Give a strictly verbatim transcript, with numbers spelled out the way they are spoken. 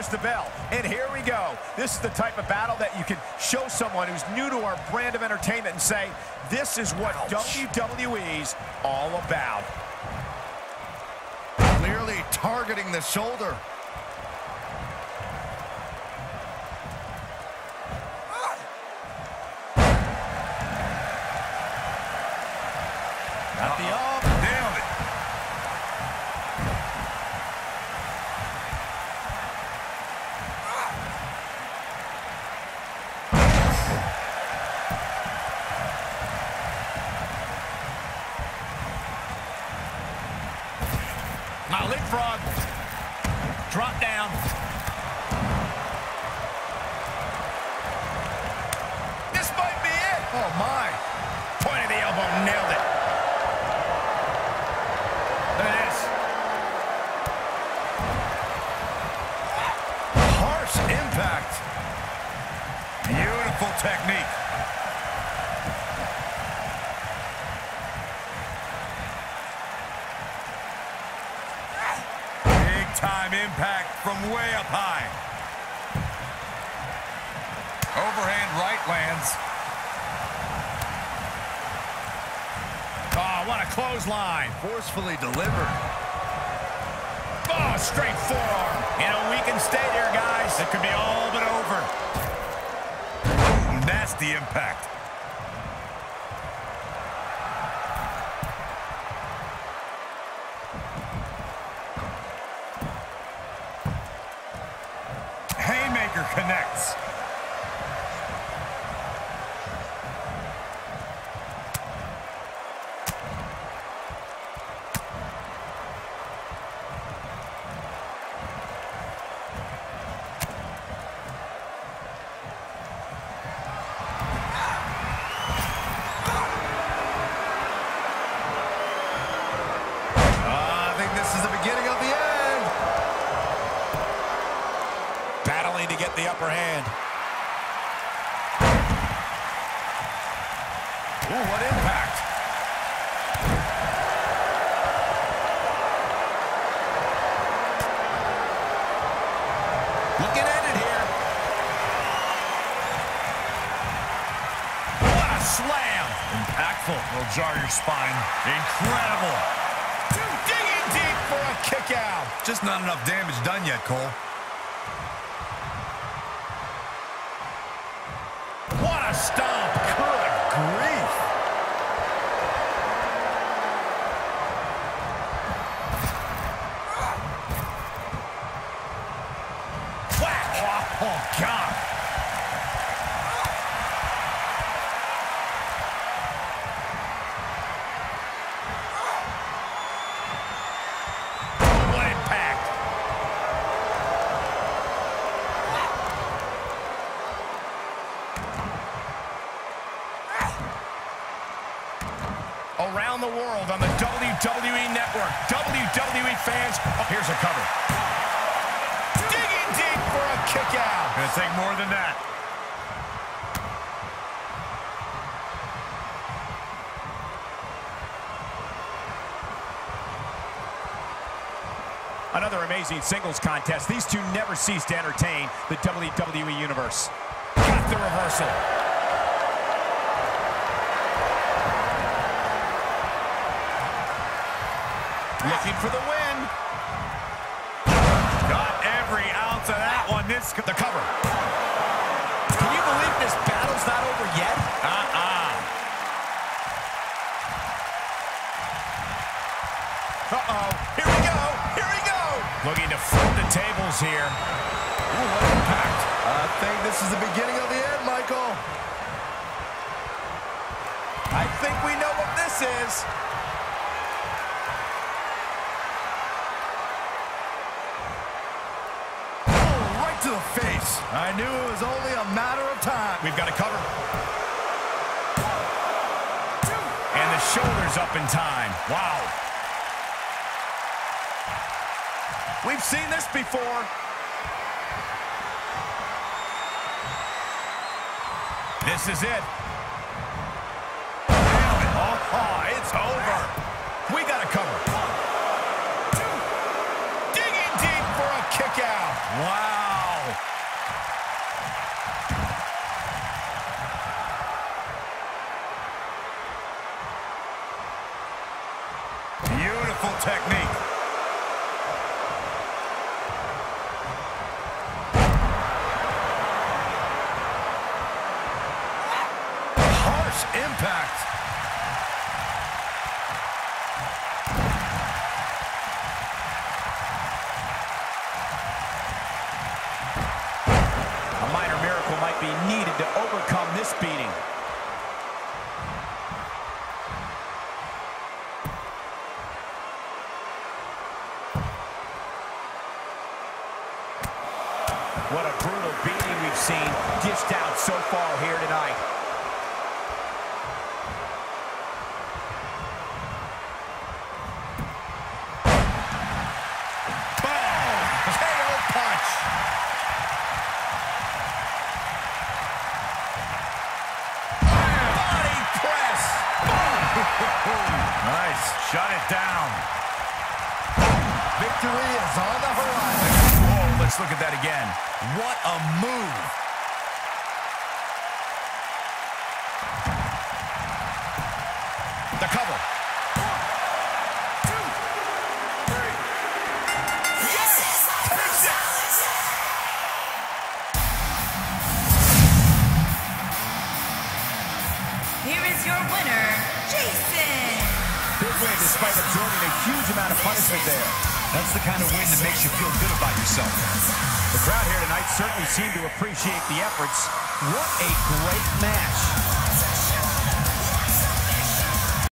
there's the bell, and here we go. This is the type of battle that you can show someone who's new to our brand of entertainment and say, this is what Ouch. W W E's all about. Clearly targeting the shoulder. At the arm. Nailed it. Now leapfrog. Drop down. This might be it. Oh, my. Point of the elbow. Nailed it. Look at this. Harsh impact. Beautiful technique. Big time impact from way up high. Overhand right lands. Oh, what a clothesline. Forcefully delivered. Oh, straight forearm. You know, we can stay there, guys. It could be all but over. Nasty impact. Haymaker connects. Battling to get the upper hand. Ooh, what impact. Looking at it here. What a slam. Impactful. Will jar your spine. Incredible. Digging deep for a kick out. Just not enough damage done yet, Cole. What a stomp. Good grief. Whack. Oh, oh God. What impact. Around the world on the W W E Network. W W E fans, oh, here's a cover. Digging deep for a kick out. Gonna take more than that. Another amazing singles contest. These two never cease to entertain the W W E Universe. Got the reversal. Looking for the win. Got every ounce of that one. This The cover. Can you believe this battle's not over yet? Uh-uh. Uh-oh. Here we go. Here we go. Looking to flip the tables here. Ooh, what impact. I think this is the beginning of the end, Michael. I think we know what this is. To the face. I knew it was only a matter of time. We've got a cover. And the shoulders up in time. Wow. We've seen this before. This is it. Oh, oh, it's over. We got a cover. Digging deep for a kick out. Wow. Beautiful technique. Harsh impact. A minor miracle might be needed to overcome this beating. What a brutal beating we've seen dished out so far here tonight. Boom! K O punch. Body press. Nice. Shut it down. Victory is on the horizon. Whoa, let's look at that again. What a move. The cover. One, two, three. Yes! Takes it! Here is your winner, Jason. Big win despite absorbing a huge amount of punishment there. That's the kind of win that makes you feel good about yourself. The crowd here tonight certainly seemed to appreciate the efforts. What a great match.